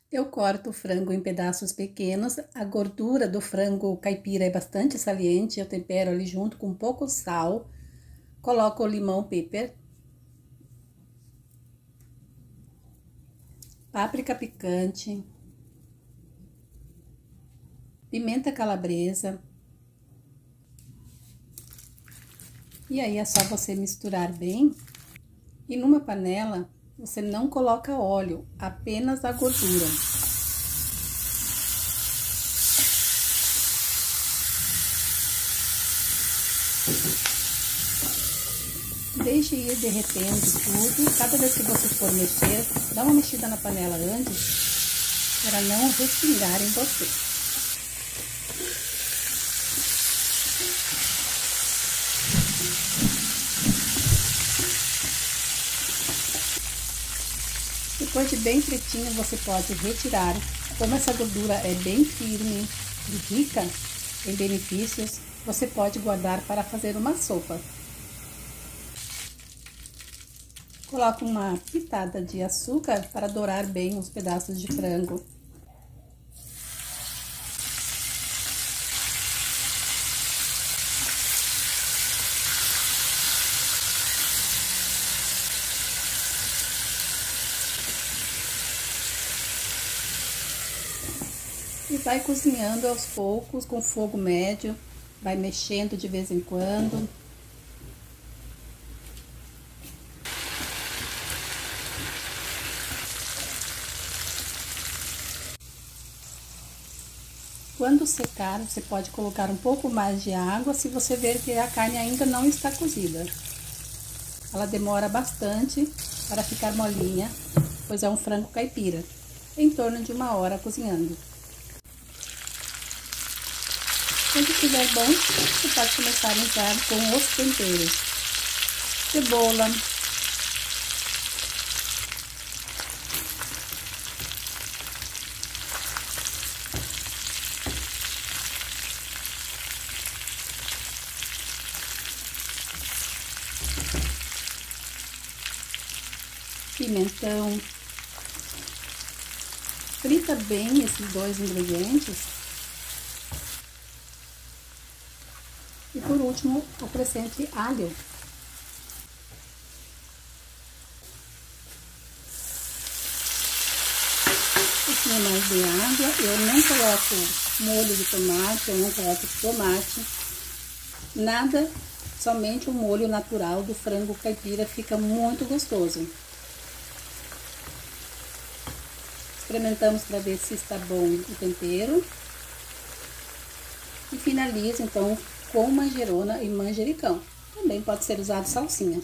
Eu corto o frango em pedaços pequenos, a gordura do frango caipira é bastante saliente, eu tempero ali junto com um pouco de sal, coloco o limão pepper, páprica picante, pimenta calabresa, e aí é só você misturar bem, e numa panela você não coloca óleo, apenas a gordura. Deixe ir derretendo tudo. Cada vez que você for mexer, dá uma mexida na panela antes, para não respingar em você. Depois de bem fritinho, você pode retirar. Como essa gordura é bem firme e rica em benefícios, você pode guardar para fazer uma sopa. Coloque uma pitada de açúcar para dourar bem os pedaços de frango. E vai cozinhando aos poucos com fogo médio, vai mexendo de vez em quando. Quando secar, você pode colocar um pouco mais de água se você ver que a carne ainda não está cozida. Ela demora bastante para ficar molinha, pois é um frango caipira, em torno de 1 hora cozinhando. Quando estiver bom, você pode começar a entrar com os temperos. Cebola, pimentão. Frita bem esses dois ingredientes. E por último, acrescente alho. Um pouquinho mais de água. Eu não coloco molho de tomate, eu não coloco tomate. Nada, somente o molho natural do frango caipira fica muito gostoso. Experimentamos para ver se está bom o tempero. E finalizo então com manjerona e manjericão. Também pode ser usado salsinha.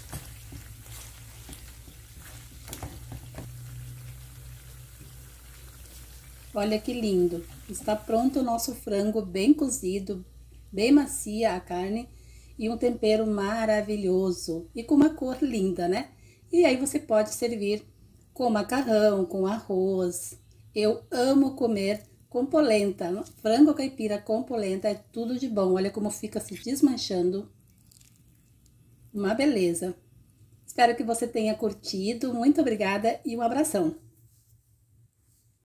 Olha que lindo! Está pronto o nosso frango bem cozido, bem macia a carne e um tempero maravilhoso e com uma cor linda, né? E aí você pode servir com macarrão, com arroz. Eu amo comer com polenta. Frango caipira com polenta é tudo de bom. Olha como fica se desmanchando. Uma beleza. Espero que você tenha curtido. Muito obrigada e um abração.